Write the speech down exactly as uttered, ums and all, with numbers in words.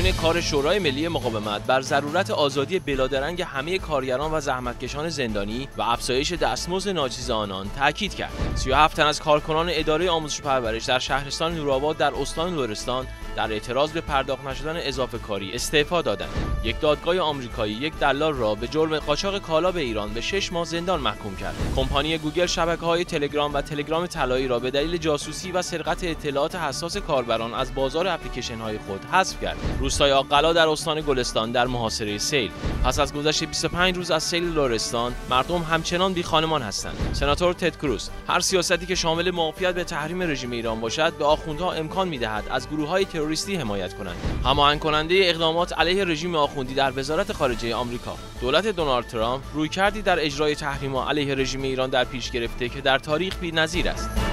حین کار شورای ملی مقاومت بر ضرورت آزادی بلادرنگ همه کارگران و زحمتکشان زندانی و افزایش دستمزد ناچیز آنان تاکید کرد. سی و هفت تن از کارکنان اداره آموزش و پرورش در شهرستان نورآباد در استان لرستان در اعتراض به پرداخت نشدن اضافه کاری استعفا دادند. یک دادگاه آمریکایی یک دلال را به جرم قاچاق کالا به ایران به شش ماه زندان محکوم کرد. کمپانی گوگل شبکه‌های تلگرام و تلگرام طلایی را به دلیل جاسوسی و سرقت اطلاعات حساس کاربران از بازار اپلیکیشن‌های خود حذف کرد. روستای آق‌قلا در استان گلستان در محاصره سیل. پس از گذشت بیست و پنج روز از سیل لرستان، مردم همچنان بی خانمان هستند. سناتور تد کروز: هر سیاستی که شامل معافیت به تحریم رژیم ایران باشد، به آخوندها امکان می‌دهد از گروه‌های تروریستی حمایت کنند. هماهنگ کننده اقدامات علیه رژیم آخوندی در وزارت خارجه آمریکا. دولت دونالد ترامپ رویکردی در اجرای تحریم‌ها علیه رژیم ایران در پیش گرفته که در تاریخ بی‌نظیر است.